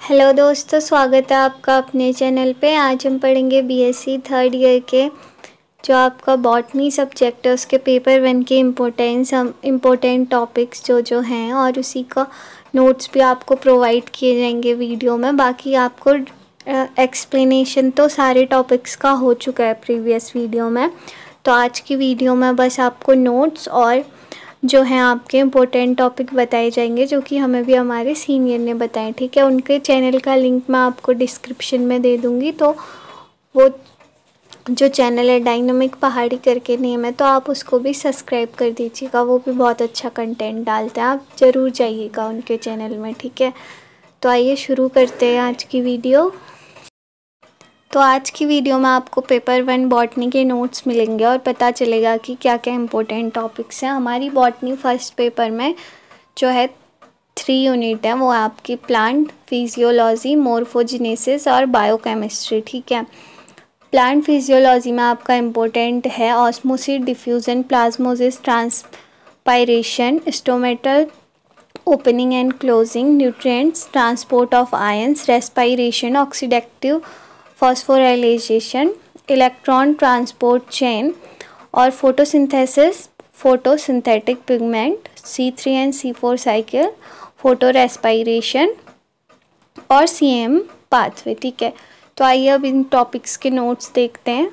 Hello दोस्तों, स्वागत है आपका अपने चैनल पे। आज हम पढ़ेंगे बीएससी थर्ड ईयर के जो आपका बॉटनी सब्जेक्ट है उसके पेपर 1 के इम्पोर्टेंट टॉपिक्स जो हैं, और उसी का नोट्स भी आपको प्रोवाइड किए जाएंगे वीडियो में। बाकी आपको एक्सप्लेनेशन तो सारे टॉपिक्स का हो चुका है प्रीवियस वीडियो में। तो आज की वीडियो में बस आपको नोट्स और जो हैं आपके इम्पोर्टेंट टॉपिक बताए जाएंगे, जो कि हमें भी हमारे सीनियर ने बताए। ठीक है, उनके चैनल का लिंक मैं आपको डिस्क्रिप्शन में दे दूँगी। तो वो जो चैनल है डायनामिक पहाड़ी करके नेम है, तो आप उसको भी सब्सक्राइब कर दीजिएगा। वो भी बहुत अच्छा कंटेंट डालते हैं, आप ज़रूर जाइएगा उनके चैनल में। ठीक है, तो आइए शुरू करते हैं आज की वीडियो। तो आज की वीडियो में आपको पेपर 1 बॉटनी के नोट्स मिलेंगे और पता चलेगा कि क्या क्या इम्पोर्टेंट टॉपिक्स हैं। हमारी बॉटनी फर्स्ट पेपर में जो है 3 यूनिट है, वो आपकी प्लांट फिजियोलॉजी, मॉर्फोजेनेसिस और बायोकेमिस्ट्री। ठीक है, प्लांट फिजियोलॉजी में आपका इम्पोर्टेंट है osmosis, diffusion, plasmolysis, transpiration, stomatal opening and closing, nutrients, transport of ions, respiration, oxidative phosphorylation, electron transport chain और photosynthesis, photosynthetic pigment, C3 and C4 cycle, photorespiration और CM pathway. ठीक है, तो आइए अब इन टॉपिक्स के notes देखते हैं।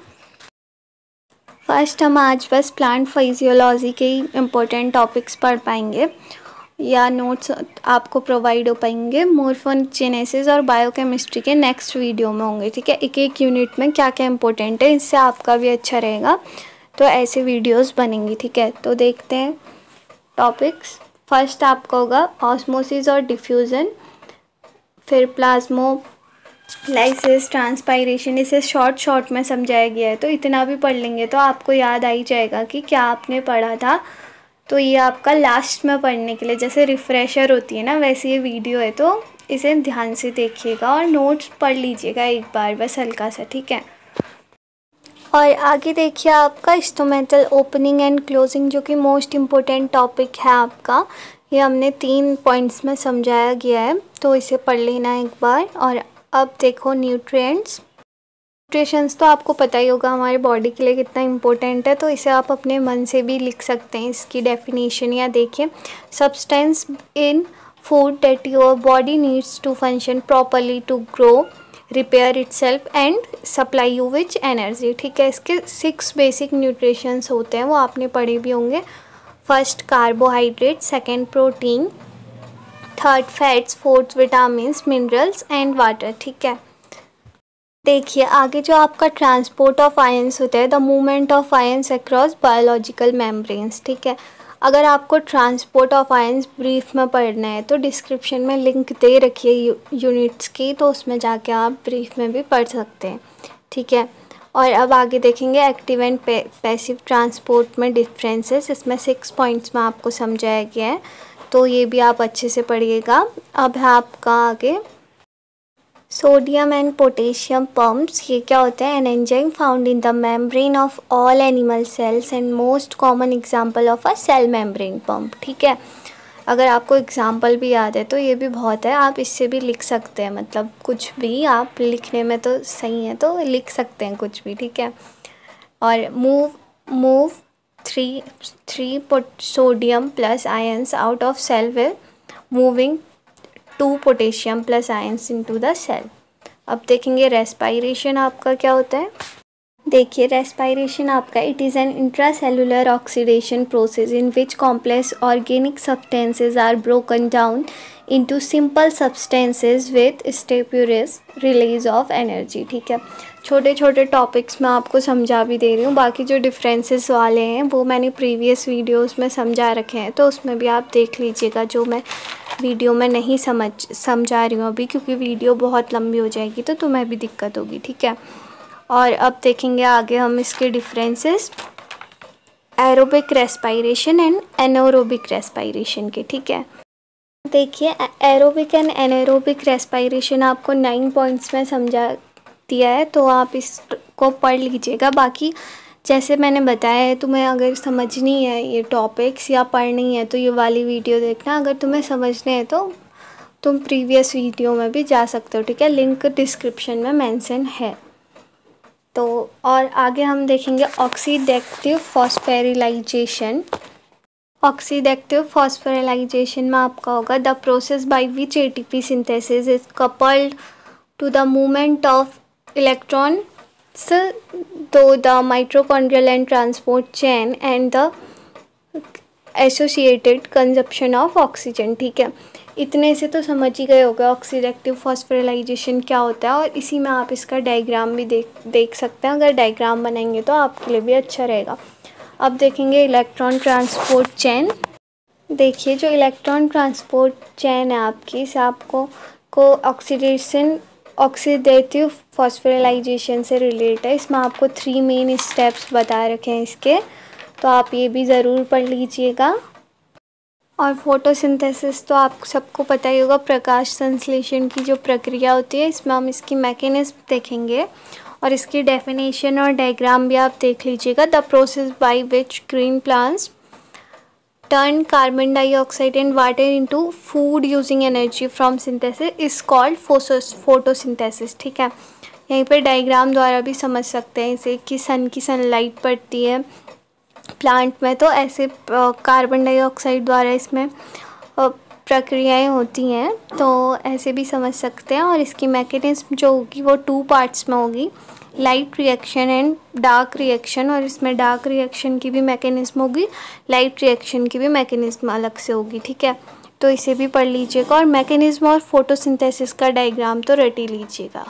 फर्स्ट हम आज बस प्लांट फिजियोलॉजी के ही इम्पोर्टेंट टॉपिक्स पढ़ पाएंगे या नोट्स आपको प्रोवाइड हो पाएंगे। मॉर्फोजेनेसिस और बायोकेमिस्ट्री के नेक्स्ट वीडियो में होंगे। ठीक है, एक एक यूनिट में क्या क्या इम्पोर्टेंट है, इससे आपका भी अच्छा रहेगा। तो ऐसे वीडियोस बनेंगी। ठीक है, तो देखते हैं टॉपिक्स। फर्स्ट आपका होगा ऑस्मोसिस और डिफ्यूज़न, फिर प्लाज्मोलाइसिस, ट्रांसपायरेशन। इसे शॉर्ट में समझाया गया है, तो इतना भी पढ़ लेंगे तो आपको याद आ ही जाएगा कि क्या आपने पढ़ा था। तो ये आपका लास्ट में पढ़ने के लिए जैसे रिफ़्रेशर होती है ना, वैसे ये वीडियो है, तो इसे ध्यान से देखिएगा और नोट्स पढ़ लीजिएगा एक बार बस हल्का सा। ठीक है, और आगे देखिए आपका स्टोमेटल ओपनिंग एंड क्लोजिंग, जो कि मोस्ट इम्पोर्टेंट टॉपिक है आपका। ये हमने 3 पॉइंट्स में समझाया गया है, तो इसे पढ़ लेना एक बार। और अब देखो न्यूट्रिएंट्स तो आपको पता ही होगा हमारे बॉडी के लिए कितना इम्पोर्टेंट है, तो इसे आप अपने मन से भी लिख सकते हैं इसकी डेफिनेशन। या देखिए, substance in food that your body needs to function properly to grow, repair itself and supply you with energy. ठीक है, इसके 6 बेसिक न्यूट्रिशंस होते हैं, वो आपने पढ़े भी होंगे। First carbohydrate, second protein, third fats, fourth vitamin, minerals and water. ठीक है, देखिए आगे जो आपका ट्रांसपोर्ट ऑफ आयंस होता है, the movement of ions across biological membranes. ठीक है, अगर आपको ट्रांसपोर्ट ऑफ आयंस ब्रीफ में पढ़ना है तो डिस्क्रिप्शन में लिंक दे रखिए यूनिट्स की, तो उसमें जाके आप ब्रीफ में भी पढ़ सकते हैं। ठीक है, और अब आगे देखेंगे एक्टिव एंड पैसिव ट्रांसपोर्ट में डिफरेंसेस। इसमें 6 पॉइंट्स में आपको समझाया गया है, तो ये भी आप अच्छे से पढ़िएगा। अब है आपका आगे सोडियम एंड पोटेशियम पम्प्स। ये क्या होता है? An enzyme found in the membrane of all animal cells and most common example of a cell membrane pump. ठीक है, अगर आपको एग्जांपल भी याद है तो ये भी बहुत है, आप इससे भी लिख सकते हैं, मतलब कुछ भी आप लिखने में तो सही है, तो लिख सकते हैं कुछ भी। ठीक है, और move three sodium plus ions out of cell with moving 2 potassium plus ions into the cell. अब देखेंगे रेस्पायरेशन आपका क्या होता है। देखिए रेस्पायरेशन आपका it is an intracellular oxidation process in which complex organic substances are broken down into simple substances with stepwise release of energy. ठीक है, छोटे छोटे टॉपिक्स मैं आपको समझा भी दे रही हूँ, बाकी जो डिफरेंसेस वाले हैं वो मैंने प्रीवियस वीडियोस में समझा रखे हैं, तो उसमें भी आप देख लीजिएगा। जो मैं वीडियो में नहीं समझा रही हूँ अभी, क्योंकि वीडियो बहुत लंबी हो जाएगी तो तुम्हें भी दिक्कत होगी। ठीक है, और अब देखेंगे आगे हम इसके differences aerobic respiration and anaerobic respiration के। ठीक है, देखिए एरोबिक एंड एनारोबिक रेस्पायरेशन आपको 9 पॉइंट्स में समझा दिया है, तो आप इसको पढ़ लीजिएगा। बाकी जैसे मैंने बताया है, तुम्हें अगर समझनी है ये टॉपिक्स या पढ़नी है तो ये वाली वीडियो देखना, अगर तुम्हें समझने हैं तुम प्रीवियस वीडियो में भी जा सकते हो, ठीक है, लिंक डिस्क्रिप्शन में मेंशन है। तो और आगे हम देखेंगे ऑक्सीडेक्टिव फॉस्फोरिलाइजेशन। ऑक्सीडेक्टिव फॉस्फोरिलाइजेशन में आपका होगा the process by which ATP synthesis is coupled to the movement of electrons to the mitochondrial and transport chain and the associated consumption of oxygen. ठीक है, इतने से तो समझ ही गए होगा ऑक्सीडेक्टिव फॉस्फोरिलाइजेशन क्या होता है, और इसी में आप इसका डायग्राम भी देख सकते हैं। अगर डायग्राम बनाएंगे तो आपके लिए भी अच्छा रहेगा। अब देखेंगे इलेक्ट्रॉन ट्रांसपोर्ट चेन। देखिए जो इलेक्ट्रॉन ट्रांसपोर्ट चेन है आपकी, इसे आपको ऑक्सीडेटिव फॉस्फोरिलाइजेशन से रिलेट है। इसमें आपको 3 मेन स्टेप्स बता रखे हैं इसके, तो आप ये भी ज़रूर पढ़ लीजिएगा। और फोटोसिंथेसिस तो आप सबको पता ही होगा, प्रकाश संश्लेषण की जो प्रक्रिया होती है, इसमें हम इसकी मैकेनिज्म देखेंगे और इसकी डेफिनेशन और डायग्राम भी आप देख लीजिएगा। The process by which green plants turn carbon dioxide and water into food using energy from synthesis is called photosynthesis. ठीक है, यहीं पर डायग्राम द्वारा भी समझ सकते हैं इसे कि सन की सनलाइट पड़ती है प्लांट में, तो ऐसे कार्बन डाइऑक्साइड द्वारा इसमें प्रक्रियाएं होती हैं, तो ऐसे भी समझ सकते हैं। और इसकी मैकेनिज्म जो होगी वो 2 पार्ट्स में होगी, light reaction and dark reaction. और इसमें डार्क रिएक्शन की भी मैकेनिज्म होगी, लाइट रिएक्शन की भी मैकेनिज्म अलग से होगी। ठीक है, तो इसे भी पढ़ लीजिएगा और मैकेनिज्म और फोटोसिंथेसिस का डायग्राम तो रट ही लीजिएगा।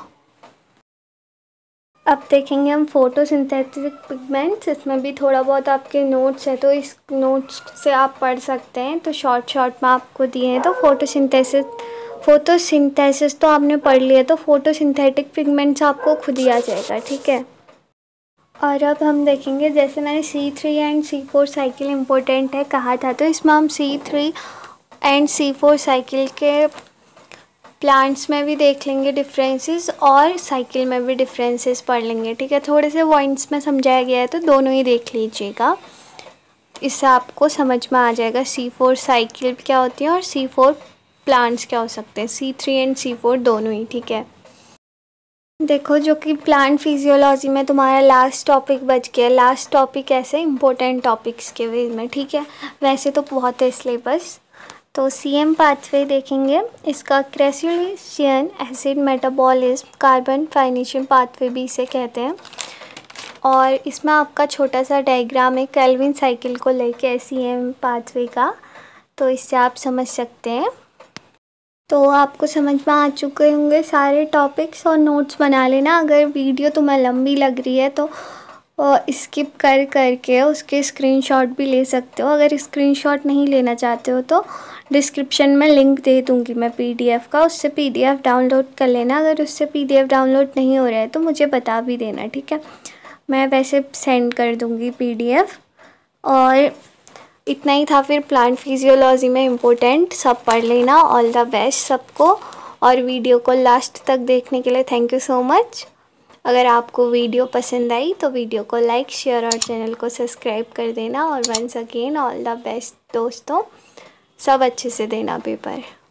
अब देखेंगे हम फोटोसिंथेटिक पिगमेंट्स। इसमें भी थोड़ा बहुत आपके नोट्स है, तो इस नोट्स से आप पढ़ सकते हैं। तो शॉर्ट में आपको दिए हैं। तो फोटोसिंथेसिस तो आपने पढ़ लिया, तो फोटोसिंथेटिक पिगमेंट्स आपको खुद ही आ जाएगा। ठीक है, और अब हम देखेंगे, जैसे मैंने C3 and C4 cycle important है कहा था, तो इसमें हम C3 एंड C4 साइकिल के प्लांट्स में भी देख लेंगे डिफरेंसेस और साइकिल में भी डिफरेंसेस पढ़ लेंगे। ठीक है, थोड़े से पॉइंट्स में समझाया गया है, तो दोनों ही देख लीजिएगा, इससे आपको समझ में आ जाएगा C4 साइकिल क्या होती है और C4 प्लांट्स क्या हो सकते हैं, C3 एंड C4 दोनों ही। ठीक है, देखो जो कि प्लांट फिजियोलॉजी में तुम्हारा लास्ट टॉपिक बच गया। लास्ट टॉपिक ऐसे इंपॉर्टेंट टॉपिक्स के वे में। ठीक है, वैसे तो बहुत है सिलेबस। तो CM पाथवे देखेंगे, इसका crassulacean acid metabolism carbon fixation pathway भी इसे कहते हैं। और इसमें आपका छोटा सा डायग्राम है केल्विन साइकिल को लेके CM पाथवे का, तो इससे आप समझ सकते हैं। तो आपको समझ में आ चुके होंगे सारे टॉपिक्स, और नोट्स बना लेना। अगर वीडियो तुम्हें लंबी लग रही है तो स्किप करके उसके स्क्रीनशॉट भी ले सकते हो। अगर स्क्रीनशॉट नहीं लेना चाहते हो तो डिस्क्रिप्शन में लिंक दे दूँगी मैं PDF का, उससे PDF डाउनलोड कर लेना। अगर उससे PDF डाउनलोड नहीं हो रहा है तो मुझे बता भी देना। ठीक है, मैं वैसे सेंड कर दूँगी PDF। और इतना ही था फिर प्लांट फिजियोलॉजी में इम्पोर्टेंट, सब पढ़ लेना। ऑल द बेस्ट सबको, और वीडियो को लास्ट तक देखने के लिए थैंक यू सो मच। अगर आपको वीडियो पसंद आई तो वीडियो को लाइक, शेयर और चैनल को सब्सक्राइब कर देना। और once again all the best दोस्तों, सब अच्छे से देना पेपर।